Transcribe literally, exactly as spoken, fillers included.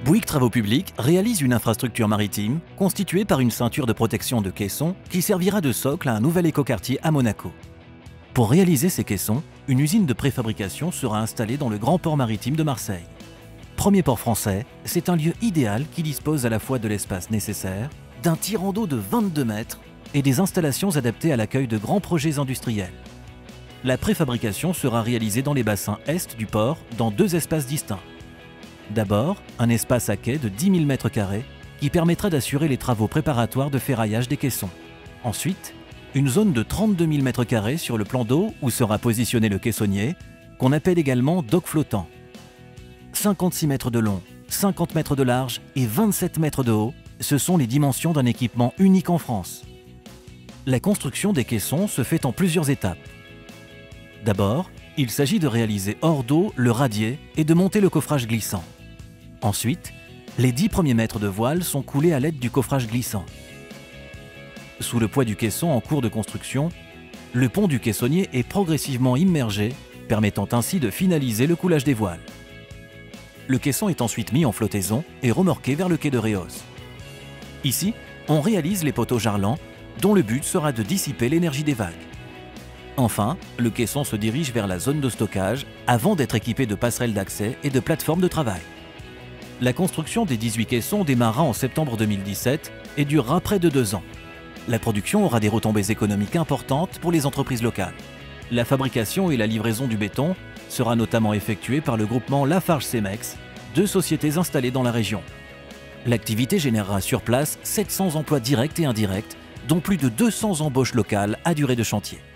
Bouygues Travaux Publics réalise une infrastructure maritime constituée par une ceinture de protection de caissons qui servira de socle à un nouvel écoquartier à Monaco. Pour réaliser ces caissons, une usine de préfabrication sera installée dans le grand port maritime de Marseille. Premier port français, c'est un lieu idéal qui dispose à la fois de l'espace nécessaire, d'un tirant d'eau de vingt-deux mètres et des installations adaptées à l'accueil de grands projets industriels. La préfabrication sera réalisée dans les bassins est du port dans deux espaces distincts. D'abord, un espace à quai de dix mille mètres carrés qui permettra d'assurer les travaux préparatoires de ferraillage des caissons. Ensuite, une zone de trente-deux mille mètres carrés sur le plan d'eau où sera positionné le caissonnier, qu'on appelle également dock flottant. cinquante-six mètres de long, cinquante mètres de large et vingt-sept mètres de haut, ce sont les dimensions d'un équipement unique en France. La construction des caissons se fait en plusieurs étapes. D'abord, il s'agit de réaliser hors d'eau le radier et de monter le coffrage glissant. Ensuite, les dix premiers mètres de voile sont coulés à l'aide du coffrage glissant. Sous le poids du caisson en cours de construction, le pont du caissonnier est progressivement immergé, permettant ainsi de finaliser le coulage des voiles. Le caisson est ensuite mis en flottaison et remorqué vers le quai de Réos. Ici, on réalise les poteaux jarlants, dont le but sera de dissiper l'énergie des vagues. Enfin, le caisson se dirige vers la zone de stockage avant d'être équipé de passerelles d'accès et de plateformes de travail. La construction des dix-huit caissons démarra en septembre deux mille dix-sept et durera près de deux ans. La production aura des retombées économiques importantes pour les entreprises locales. La fabrication et la livraison du béton sera notamment effectuée par le groupement Lafarge-Cemex, deux sociétés installées dans la région. L'activité générera sur place sept cents emplois directs et indirects, dont plus de deux cents embauches locales à durée de chantier.